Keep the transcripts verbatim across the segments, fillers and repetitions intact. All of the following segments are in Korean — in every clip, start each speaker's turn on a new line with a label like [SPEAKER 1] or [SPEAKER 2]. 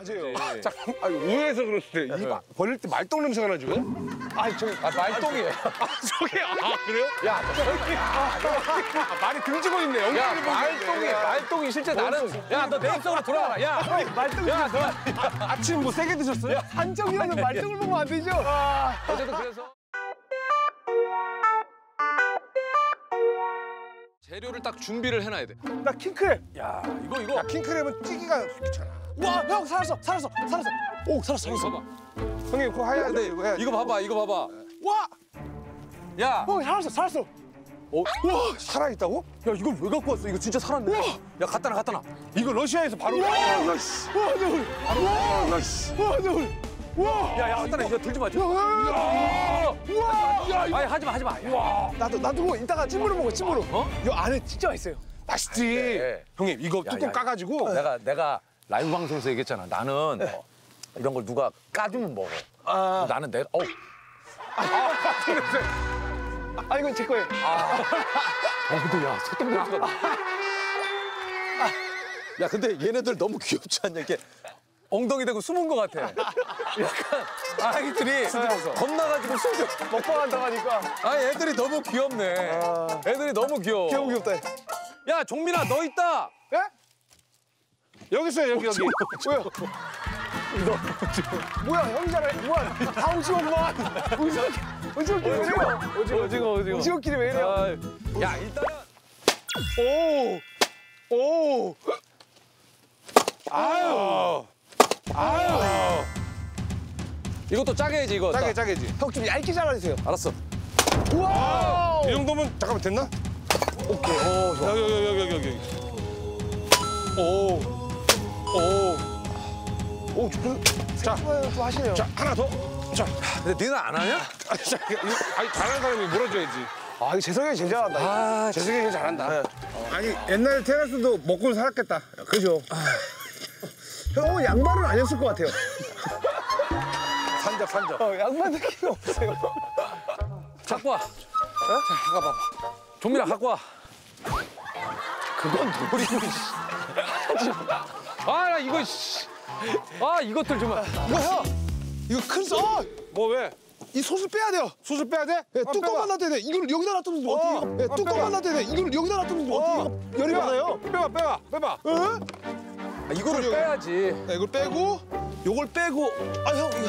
[SPEAKER 1] 맞아요.
[SPEAKER 2] 자, 아니, 우회해서 그럴 때, 이 마- 버릴 때 말똥 냄새가 나, 지금?
[SPEAKER 1] 아니, 저기.
[SPEAKER 3] 아, 말똥이에요.
[SPEAKER 2] 아, 저기, 아, 그래요?
[SPEAKER 3] 야, 저기.
[SPEAKER 2] 아, 말이 등지고 있네.
[SPEAKER 3] 야,
[SPEAKER 2] 엉덩이를
[SPEAKER 3] 말똥이,
[SPEAKER 2] 보는데.
[SPEAKER 3] 말똥이 실제 나는. 야, 너 내 입속으로 돌아가라. 야,
[SPEAKER 1] 말똥.
[SPEAKER 3] 야, 너.
[SPEAKER 2] 아침 뭐 세게 드셨어요?
[SPEAKER 1] 한정이라는 말똥을 보면 안 되죠?
[SPEAKER 3] 어쨌든 그래서. 재료를 딱 준비를 해놔야 돼.
[SPEAKER 1] 나 킹크랩.
[SPEAKER 3] 야, 이거, 이거.
[SPEAKER 2] 야, 킹크랩은 찌기가 귀찮아.
[SPEAKER 1] 와, 형 살았어, 살았어, 살았어. 오, 살았어,
[SPEAKER 3] 이거
[SPEAKER 1] 살았어.
[SPEAKER 3] 봐봐.
[SPEAKER 2] 형님, 그거 해야 돼.
[SPEAKER 3] 근데
[SPEAKER 2] 이거 해야 돼.
[SPEAKER 3] 이거 봐봐, 이거 봐봐.
[SPEAKER 1] 와,
[SPEAKER 3] 야,
[SPEAKER 1] 형 살았어, 살았어.
[SPEAKER 2] 와, 살아있다고?
[SPEAKER 3] 야, 이걸 왜 갖고 왔어? 이거 진짜 살았네. 야, 갖다 놔, 갖다 놔.
[SPEAKER 2] 이거 러시아에서 바로.
[SPEAKER 1] 와,
[SPEAKER 2] 와, 씨.
[SPEAKER 1] 와, 너,
[SPEAKER 2] 바로. 와, 씨.
[SPEAKER 1] 와, 너, 와,
[SPEAKER 3] 야, 야, 갖다 놔. 이거 들지 마. 좀.
[SPEAKER 1] 와, 와.
[SPEAKER 3] 아니, 하지 마, 하지 마. 야.
[SPEAKER 1] 나도 나도 그거 이따가 찜으로 먹어, 찜으로.
[SPEAKER 3] 어?
[SPEAKER 1] 이 안에 진짜 맛있어요.
[SPEAKER 2] 맛있지.
[SPEAKER 3] 네.
[SPEAKER 2] 형님, 이거 뚜껑
[SPEAKER 3] 야.
[SPEAKER 2] 까가지고.
[SPEAKER 3] 내가 내가 라이브 방송에서 얘기했잖아. 나는 어, 이런 걸 누가 까주면 먹어.
[SPEAKER 1] 아,
[SPEAKER 3] 나는 내가 어.
[SPEAKER 1] 아 이건 제 거예요.
[SPEAKER 3] 어 근데 야 소똥 냄새가. 야 근데 얘네들 너무 귀엽지 않냐 이렇게 엉덩이 대고 숨은 것 같아. 약간 아이들이 겁나가지고 숨겨.
[SPEAKER 1] 먹방한다고 하니까.
[SPEAKER 3] 아 애들이 너무 귀엽네. 애들이 너무 귀여워.
[SPEAKER 1] 귀여워, 귀엽다.
[SPEAKER 3] 야 종민아 너 있다.
[SPEAKER 1] 예?
[SPEAKER 2] 여기 있어요, 여기, 여기.
[SPEAKER 1] 뭐야? 뭐야, 형이잖아. 뭐야, 다홍씨 엄마. 오징어, 오징어끼리 왜 이래요?
[SPEAKER 3] 오징어 오징어 오징어.
[SPEAKER 1] 오징어끼리 왜 이래요?
[SPEAKER 3] 아, 야 일단은
[SPEAKER 1] 오, 오.
[SPEAKER 2] 아유. 아유.
[SPEAKER 3] 이것도 짜게 해야지 이거.
[SPEAKER 2] 짜게,
[SPEAKER 3] 나-
[SPEAKER 2] 짜게지.
[SPEAKER 1] 형 좀 얇게 잘라주세요.
[SPEAKER 3] 알았어.
[SPEAKER 1] 우와.
[SPEAKER 2] 이 정도면, 잠깐만, 됐나?
[SPEAKER 3] 오케이. 오 좋아.
[SPEAKER 2] 여기, 여기, 여기, 여기, 여기.
[SPEAKER 3] 오. 오.
[SPEAKER 1] 오, 그,
[SPEAKER 2] 자,
[SPEAKER 1] 좀 하시네요.
[SPEAKER 2] 자, 하나 더. 자,
[SPEAKER 3] 근데 니는 안 하냐?
[SPEAKER 2] 아, 자, 이거, 아니, 잘하는 사람이 물어줘야지.
[SPEAKER 1] 아, 이거 재석이 형이 제일 잘한다.
[SPEAKER 3] 아,
[SPEAKER 2] 재석이 형이 잘한다. 아니, 옛날에 테라스도 먹고 살았겠다.
[SPEAKER 1] 그죠? 형은 양말은 아니었을 것 같아요.
[SPEAKER 3] 산적 산적.
[SPEAKER 1] 어, 양말 느낌이 없어요.
[SPEAKER 3] 갖고 와. 자, 갖고 와봐. 종민아 갖고 와. 그건 노리고. 아, 나 이거 씨. 아, 이것들 좀.
[SPEAKER 1] 이거 형, 이거 큰 소. 어,
[SPEAKER 2] 뭐 왜?
[SPEAKER 1] 이 솥을 빼야 돼요.
[SPEAKER 2] 솥을 빼야 돼?
[SPEAKER 1] 예,
[SPEAKER 2] 아,
[SPEAKER 1] 뚜껑만
[SPEAKER 2] 빼봐.
[SPEAKER 1] 놔둬야 돼. 이걸 여기다 놔두면 어, 어떻게? 이거? 예,
[SPEAKER 2] 아,
[SPEAKER 1] 뚜껑만
[SPEAKER 2] 빼봐.
[SPEAKER 1] 놔둬야 돼. 이걸 여기다 놔두면 어떻게? 이거 열이 받아요.
[SPEAKER 2] 빼봐, 빼봐, 빼봐.
[SPEAKER 1] 응?
[SPEAKER 3] 아, 이거를 빼야지.
[SPEAKER 1] 네, 이걸 빼고, 요걸 빼고. 아, 형 이거.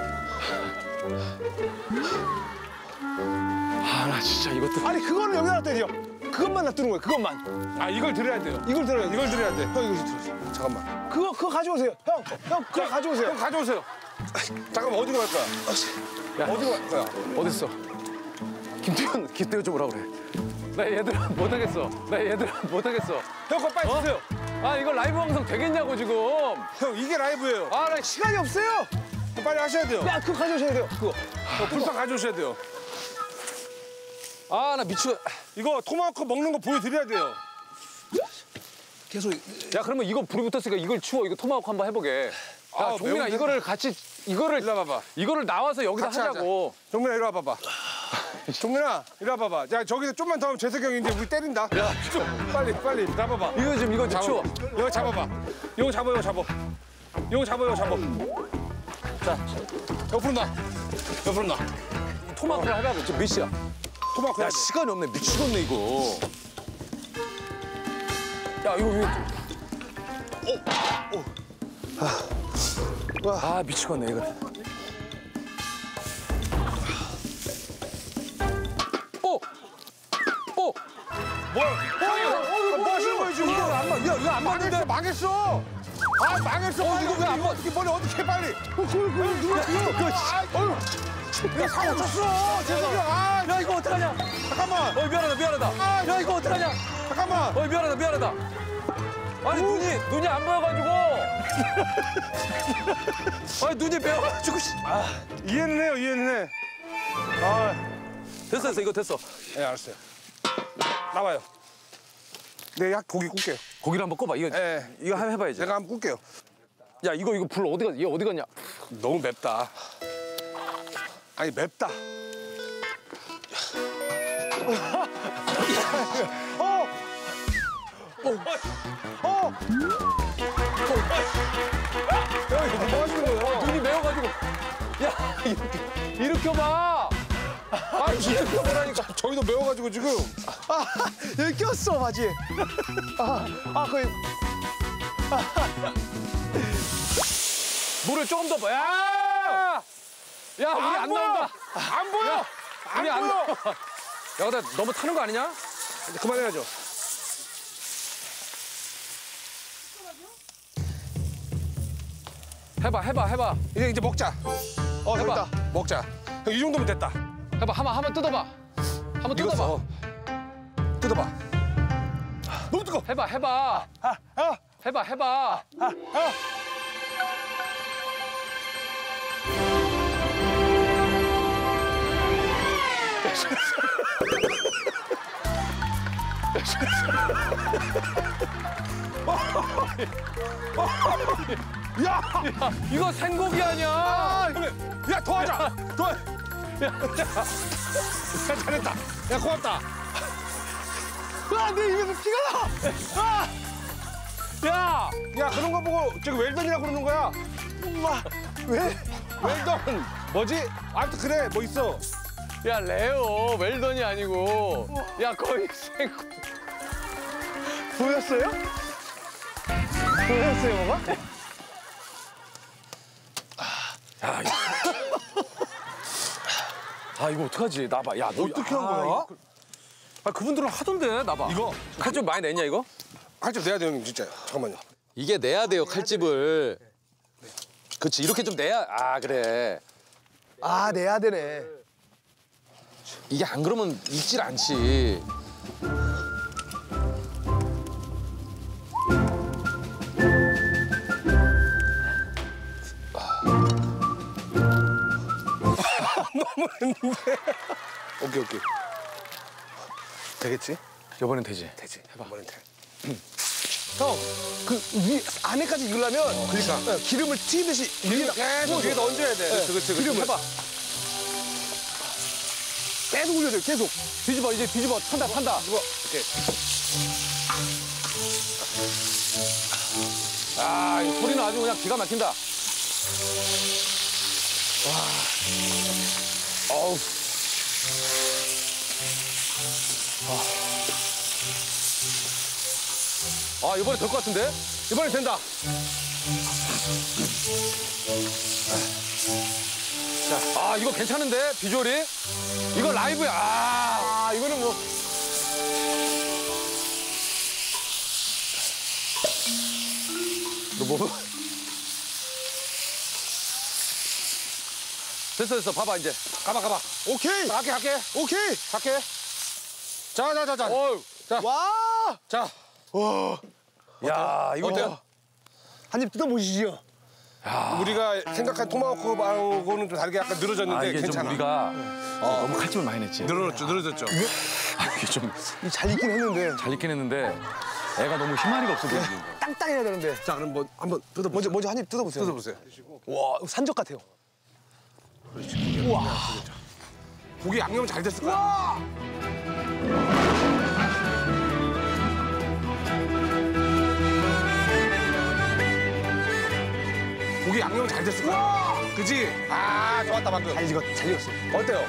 [SPEAKER 3] 아, 나 진짜 이것들.
[SPEAKER 1] 아니 그거를 여기다 놔둬야 돼요. 그것만 놔두는 거예요. 그것만.
[SPEAKER 2] 아, 이걸 드려야 돼요.
[SPEAKER 1] 이걸 들어야 돼.
[SPEAKER 2] 이걸 드려야 돼.
[SPEAKER 1] 형 이거 들어.
[SPEAKER 2] 잠깐만.
[SPEAKER 1] 그거 그거 가져오세요. 형, 형 그거 가져오세요.
[SPEAKER 2] 형 가져오세요. 잠깐만, 어디로 갈 거야?
[SPEAKER 3] 야,
[SPEAKER 2] 어디로 갈 거야?
[SPEAKER 3] 어딨어? 김태현, 김태현 좀 오라 그래. 나 얘들아 못하겠어. 나 얘들아 못하겠어.
[SPEAKER 2] 형, 그거 빨리 주세요.
[SPEAKER 3] 아, 이거 라이브 방송 되겠냐고 지금.
[SPEAKER 2] 형, 이게 라이브예요.
[SPEAKER 3] 아, 나 씨.
[SPEAKER 1] 시간이 없어요.
[SPEAKER 2] 빨리 하셔야 돼요.
[SPEAKER 1] 야, 그거 가져오셔야 돼요. 그거.
[SPEAKER 2] 어, 불판 가져오셔야 돼요.
[SPEAKER 3] 아, 나 미치고.
[SPEAKER 2] 이거 토마호크 먹는 거 보여드려야 돼요.
[SPEAKER 1] 계속.
[SPEAKER 3] 야, 그러면 이거 불이 붙었으니까 이걸 치워. 이거 토마호크 한번 해보게. 야,
[SPEAKER 2] 아,
[SPEAKER 3] 종민아
[SPEAKER 2] 매운데?
[SPEAKER 3] 이거를 같이 이거를
[SPEAKER 2] 일로 와봐봐.
[SPEAKER 3] 이거를 나와서 여기다
[SPEAKER 2] 같이
[SPEAKER 3] 하자고.
[SPEAKER 2] 종민아, 이리 와봐봐. 종민아, 이리 와봐봐. 야, 저기서 좀만 더 하면 재석이 형이 이제 우리 때린다. 야, 좀 빨리, 빨리 잡아봐.
[SPEAKER 3] 이거 지금 이거 좀
[SPEAKER 2] 잡아.
[SPEAKER 3] 치워.
[SPEAKER 2] 이거 잡아봐. 이거 잡아, 이거 잡아. 이거 잡아, 이거 잡아. 자, 옆으로 놔. 옆으로 놔.
[SPEAKER 3] 토마호크를 하라고. 지금 몇 시야?
[SPEAKER 2] 토마호크
[SPEAKER 3] 야,
[SPEAKER 2] 해야 돼.
[SPEAKER 3] 시간이 없네. 미치겠네 이거. 야, 이거 이거. 어, 어. 아, 미치겠네 이거. 오! 오!
[SPEAKER 2] 뭐야? 어, 뭐 하시는 거예요, 지금?
[SPEAKER 3] 이거 안 맞, 야, 이거 안 맞는데?
[SPEAKER 2] 망했어! 아, 망했어!
[SPEAKER 3] 어,
[SPEAKER 2] 빨리.
[SPEAKER 3] 이거 왜안 맞-
[SPEAKER 2] 어떻게, 빨리, 어떻게, 빨리!
[SPEAKER 1] 어, 그걸 그걸 누가 그거.
[SPEAKER 2] 어휴! 야, 사고 쳤어! 재석이 형! 아,
[SPEAKER 3] 야, 이거 어떡하냐?
[SPEAKER 2] 잠깐만!
[SPEAKER 3] 어, 미안하다, 미안하다. 야, 이거 어떡하냐?
[SPEAKER 2] 잠깐만!
[SPEAKER 3] 어, 미안하다, 미안하다. 아니, 눈이, 눈이 안 보여가지고. 아니, 눈이 매워가지고. 씨. 아,
[SPEAKER 2] 이해는 해요, 이해는 해. 아,
[SPEAKER 3] 됐어, 됐어, 이거 됐어.
[SPEAKER 2] 예, 알았어요. 나와요. 네, 약 고기 굽게요.
[SPEAKER 3] 고기를 한번 꿔봐. 이거,
[SPEAKER 2] 예.
[SPEAKER 3] 이거 한번 해봐야지.
[SPEAKER 2] 제가 한번 굽게요.
[SPEAKER 3] 야, 이거, 이거 불 어디 갔, 얘 어디 갔냐?
[SPEAKER 2] 너무 맵다. 아니, 맵다.
[SPEAKER 1] 어. 어. 어.
[SPEAKER 2] 여기, 뜯어봐. 아, 진짜 뜯어보라니까.
[SPEAKER 1] 저기도 매워가지고 지금.
[SPEAKER 4] 아, 여기 꼈어, 바지에. 아, 아, 거의.
[SPEAKER 2] 물을 조금 더 봐. 야! 야, 우리 안,
[SPEAKER 1] 보여!
[SPEAKER 2] 나온다.
[SPEAKER 1] 안 보여!
[SPEAKER 2] 야, 우리 안 나와. 야, 근데 너무 타는 거 아니냐?
[SPEAKER 1] 이제 그만해야죠.
[SPEAKER 2] 해봐, 해봐, 해봐.
[SPEAKER 1] 이제 이제 먹자. 어,
[SPEAKER 2] 해봐.
[SPEAKER 1] 됐다. 먹자. 형, 이 정도면 됐다.
[SPEAKER 2] 해봐, 한번 한번 뜯어봐. 한번 뜯어봐.
[SPEAKER 1] 익었어. 뜯어봐. 너무 뜨거.
[SPEAKER 2] 해봐, 해봐.
[SPEAKER 4] 아, 아,
[SPEAKER 2] 해봐, 해봐.
[SPEAKER 4] 아, 아.
[SPEAKER 1] 야,
[SPEAKER 2] 이거 생고기 아니야.
[SPEAKER 1] 아, 그래. 야, 더 하자. 더. 야, 잘했다. 야, 고맙다.
[SPEAKER 4] 아, 내 입에서 피가 나! 아!
[SPEAKER 2] 야,
[SPEAKER 1] 야, 그런 거 보고 저기 웰던이라고 그러는 거야.
[SPEAKER 4] 엄마, 왜?
[SPEAKER 1] 웰던. 뭐지? 아무튼 그래, 뭐 있어.
[SPEAKER 2] 야, 레오 웰던이 아니고. 야, 거의 생고.
[SPEAKER 4] 보였어요? 보였어요, 뭐가?
[SPEAKER 2] 야, 이거. 아, 이거 어떡하지? 나봐. 야, 너
[SPEAKER 1] 어떻게 한 거야?
[SPEAKER 2] 아, 그분들은 하던데, 나봐.
[SPEAKER 1] 이거
[SPEAKER 2] 칼 좀 많이 냈냐, 이거?
[SPEAKER 1] 칼집 내야 돼, 형님, 진짜. 잠깐만요.
[SPEAKER 3] 이게 내야 돼요, 칼집을. 그렇지, 이렇게 좀 내야. 아, 그래.
[SPEAKER 4] 아, 내야 되네.
[SPEAKER 3] 이게 안 그러면 익질 않지.
[SPEAKER 1] 너무 했는데. 오케이, 오케이. 되겠지?
[SPEAKER 2] 이번엔 되지.
[SPEAKER 1] 되지. 해봐. 이번엔 돼.
[SPEAKER 4] 형, 그 위, 안에까지 익으려면
[SPEAKER 1] 그러니까.
[SPEAKER 4] 어, 기름을 튀듯이 위에다
[SPEAKER 1] 계속 위에다 얹어야 돼. 그렇지, 그렇지.
[SPEAKER 4] 기름을.
[SPEAKER 1] 해봐.
[SPEAKER 4] 계속 올려야 돼, 계속.
[SPEAKER 2] 뒤집어, 이제 뒤집어. 탄다, 탄다.
[SPEAKER 1] 이거, 오케이.
[SPEAKER 2] 아, 이 소리는 아주 그냥 기가 막힌다. 와. 어우. 아. 아, 이번에 될 것 같은데? 이번엔 된다. 자, 아, 이거 괜찮은데? 비주얼이? 이거 라이브야. 아,
[SPEAKER 4] 아, 이거는 뭐.
[SPEAKER 2] 너 뭐? 됐어, 됐어. 봐봐, 이제. 가봐, 가봐.
[SPEAKER 1] 오케이.
[SPEAKER 2] 갈게, 갈게.
[SPEAKER 1] 오케이.
[SPEAKER 2] 갈게.
[SPEAKER 1] 자, 자, 자, 자.
[SPEAKER 2] 어우. 자,
[SPEAKER 4] 와!
[SPEAKER 1] 자.
[SPEAKER 2] 야, 이거
[SPEAKER 1] 어때요?
[SPEAKER 4] 한 입 뜯어보시죠.
[SPEAKER 1] 우리가 생각한 토마호크하고는 좀 다르게 약간 늘어졌는데
[SPEAKER 2] 아, 이게
[SPEAKER 1] 괜찮아.
[SPEAKER 2] 좀 우리가 너무 칼집을 많이 냈지.
[SPEAKER 1] 늘어졌죠, 늘어졌죠.
[SPEAKER 2] 아, 이게 좀 잘
[SPEAKER 4] 잘 익긴 했는데
[SPEAKER 2] 익긴 했는데 애가 너무 힘마리가 없어 보이는 거.
[SPEAKER 4] 땅땅해야 되는데.
[SPEAKER 1] 자, 그럼 뭐 한번 뜯어보세요.
[SPEAKER 4] 먼저 먼저 한 입 뜯어보세요.
[SPEAKER 1] 뜯어보세요.
[SPEAKER 4] 와, 이거 산적 같아요.
[SPEAKER 1] 고기 양념 잘 됐을 거야. 고기 양념 잘 됐을 거야. 그지? 아, 좋았다, 방금.
[SPEAKER 4] 잘 익었, 잘 익었어.
[SPEAKER 1] 어때요?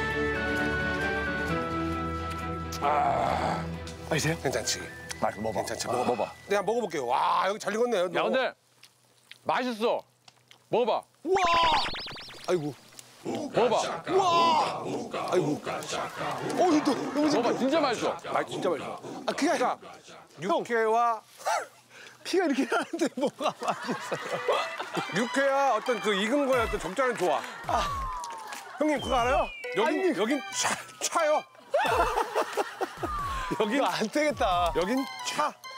[SPEAKER 4] 맛있어요?
[SPEAKER 1] 괜찮지?
[SPEAKER 2] 맛 먹어봐.
[SPEAKER 1] 괜찮지?
[SPEAKER 2] 먹어, 먹어봐.
[SPEAKER 1] 내가 먹어볼게요. 와, 여기 잘 익었네요.
[SPEAKER 2] 야, 근데 맛있어. 먹어봐.
[SPEAKER 4] 아이고.
[SPEAKER 2] 먹어봐.
[SPEAKER 4] 아이고. 어, 이거 너무 잘.
[SPEAKER 2] 먹어봐. 진짜 맛있어.
[SPEAKER 1] 아, 진짜 맛있어.
[SPEAKER 4] 아, 그게 아니라
[SPEAKER 1] 육회와
[SPEAKER 4] 피가 이렇게 나는데 뭐가 맛있어요?
[SPEAKER 1] 육회와 어떤 그 익은 거에 어떤 적절한 조화. 형님 그거 알아요? 여긴
[SPEAKER 4] 아니.
[SPEAKER 1] 여긴 차 차요.
[SPEAKER 4] 여기 안 되겠다.
[SPEAKER 1] 여긴 차.